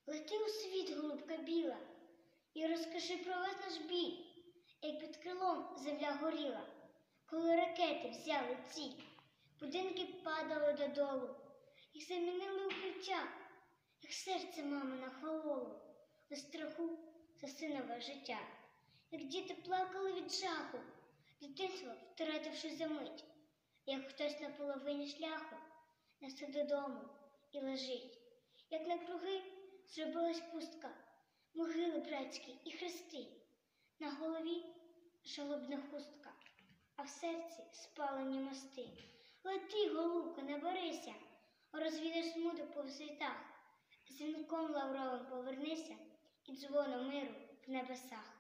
Лети у світ, голубка біла, і розкажи про весь наш біль, як під крилом земля горіла, коли ракети взяли ціль. Будинки падали додолу, їх замінили укриття, як серце мамина хололо від страху за синове життя, як діти плакали від жаху, дитинство втративши за мить, як хтось на половині шляху несе додому і лежить, як навкруги зробилась пустка, могили братські і хрести, на голові жалобна хустка, а в серці спалені мости. Лети, голубко, не борися, розвідаєш смуток по світах, дзвінком лавровим повернися і дзвоном миру в небесах.